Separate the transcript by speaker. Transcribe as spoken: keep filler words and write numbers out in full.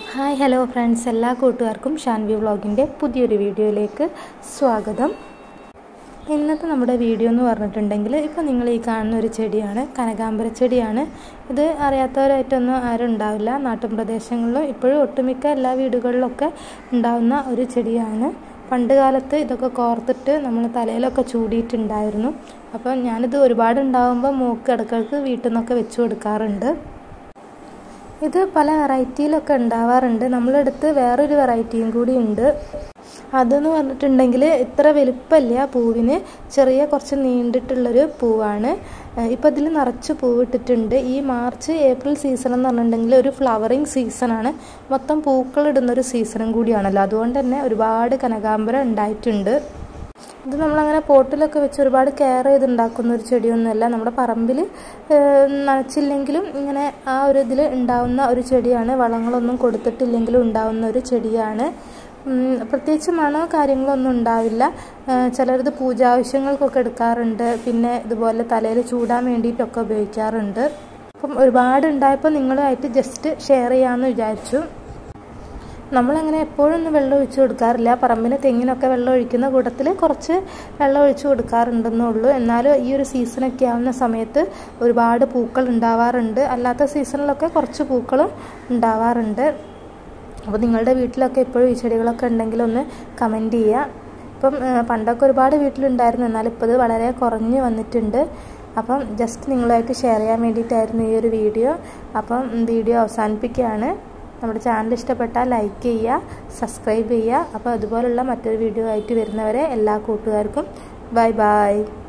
Speaker 1: Hi hello friends, എല്ലാ കൂട്ടുകാർക്കും ഷാൻവി വ്ളോഗിൻ്റെ പുതിയൊരു വീഡിയോയിലേക്ക് സ്വാഗതം. ഇന്നത്തെ നമ്മുടെ വീഡിയോ എന്ന് പറഞ്ഞിട്ടുണ്ടെങ്കിൽ, ഇപ്പോൾ നിങ്ങൾ ഈ കാണുന്ന ഒരു ചെടിയാണ്, കനകാംബര ചെടിയാണ്. ഇത് അറിയാത്തവരായിട്ടൊന്നും ആരും ഉണ്ടാവില്ല. നാട്ടിൻ പ്രദേശങ്ങളിലും ഇപ്പോഴും ഒട്ടുമിക്ക എല്ലാ വീടുകളിലൊക്കെ ഉണ്ടാകുന്ന ഒരു ചെടിയാണ്. പണ്ട് കാലത്ത് ഇതൊക്കെ കോർത്തിട്ട് നമ്മൾ തലയിലൊക്കെ ചൂടിയിട്ടുണ്ടായിരുന്നു. അപ്പം ഞാനിത് ഒരുപാട് ഉണ്ടാകുമ്പോൾ മൂക്ക് ഇടയ്ക്കിടയ്ക്ക് വീട്ടിൽ നിന്നൊക്കെ വെച്ച് കൊടുക്കാറുണ്ട്. ഇത് പല വെറൈറ്റിയിലൊക്കെ ഉണ്ടാവാറുണ്ട്. നമ്മളടുത്ത് വേറൊരു വെറൈറ്റിയും കൂടി ഉണ്ട്. അതെന്ന് പറഞ്ഞിട്ടുണ്ടെങ്കിൽ ഇത്ര വലുപ്പമില്ല, പൂവിന് ചെറിയ കുറച്ച് നീണ്ടിട്ടുള്ളൊരു പൂവാണ്. ഇപ്പോൾ ഇതിൽ നിറച്ച് പൂവിട്ടിട്ടുണ്ട്. ഈ മാർച്ച് ഏപ്രിൽ സീസൺ എന്ന് പറഞ്ഞിട്ടുണ്ടെങ്കിൽ ഒരു ഫ്ലവറിങ് സീസണാണ്. മൊത്തം പൂക്കളിടുന്നൊരു സീസണും കൂടിയാണല്ലോ. അതുകൊണ്ട് തന്നെ ഒരുപാട് കനകാംബരം ഉണ്ടായിട്ടുണ്ട്. ഇത് നമ്മളങ്ങനെ പോട്ടിലൊക്കെ വെച്ച് ഒരുപാട് കെയർ ചെയ്തുണ്ടാക്കുന്ന ഒരു ചെടിയൊന്നുമല്ല. നമ്മുടെ പറമ്പിൽ നനച്ചില്ലെങ്കിലും ഇങ്ങനെ ആ ഒരു ഇതിൽ ഉണ്ടാവുന്ന ഒരു ചെടിയാണ്. വളങ്ങളൊന്നും കൊടുത്തിട്ടില്ലെങ്കിലും ഉണ്ടാവുന്ന ഒരു ചെടിയാണ്. പ്രത്യേകിച്ച് മണോ കാര്യങ്ങളൊന്നും ഉണ്ടാവില്ല. ചിലരിത് പൂജാവശ്യങ്ങൾക്കൊക്കെ എടുക്കാറുണ്ട്. പിന്നെ ഇതുപോലെ തലയിൽ ചൂടാൻ വേണ്ടിയിട്ടൊക്കെ ഉപയോഗിക്കാറുണ്ട്. അപ്പം ഒരുപാട് ഉണ്ടായപ്പോൾ നിങ്ങളുമായിട്ട് ജസ്റ്റ് ഷെയർ ചെയ്യാമെന്ന് വിചാരിച്ചു. നമ്മളങ്ങനെ എപ്പോഴൊന്നും വെള്ളം ഒഴിച്ചു കൊടുക്കാറില്ല. പറമ്പിന് തെങ്ങിനൊക്കെ വെള്ളം ഒഴിക്കുന്ന കൂട്ടത്തിൽ കുറച്ച് വെള്ളം ഒഴിച്ചു കൊടുക്കാറുണ്ടെന്നുള്ളൂ. എന്നാലും ഈ ഒരു സീസണൊക്കെ ആവുന്ന സമയത്ത് ഒരുപാട് പൂക്കൾ ഉണ്ടാവാറുണ്ട്. അല്ലാത്ത സീസണിലൊക്കെ കുറച്ച് പൂക്കളും ഉണ്ടാവാറുണ്ട്. അപ്പോൾ നിങ്ങളുടെ വീട്ടിലൊക്കെ എപ്പോഴും ഈ ചെടികളൊക്കെ ഉണ്ടെങ്കിൽ ഒന്ന് കമൻറ്റ് ചെയ്യുക. ഇപ്പം പണ്ടൊക്കെ ഒരുപാട് വീട്ടിലുണ്ടായിരുന്നു, എന്നാലും ഇപ്പോൾ ഇത് വളരെ കുറഞ്ഞ് വന്നിട്ടുണ്ട്. അപ്പം ജസ്റ്റ് നിങ്ങളുമായിട്ട് ഷെയർ ചെയ്യാൻ വേണ്ടിയിട്ടായിരുന്നു ഈ ഒരു വീഡിയോ. അപ്പം വീഡിയോ അവസാനിപ്പിക്കുകയാണ്. നമ്മുടെ ചാനൽ ഇഷ്ടപ്പെട്ടാൽ ലൈക്ക് ചെയ്യുക, സബ്സ്ക്രൈബ് ചെയ്യുക. അപ്പോൾ അതുപോലുള്ള മറ്റൊരു വീഡിയോ ആയിട്ട് വരുന്നവരെ എല്ലാ കൂട്ടുകാർക്കും ബൈ ബൈ.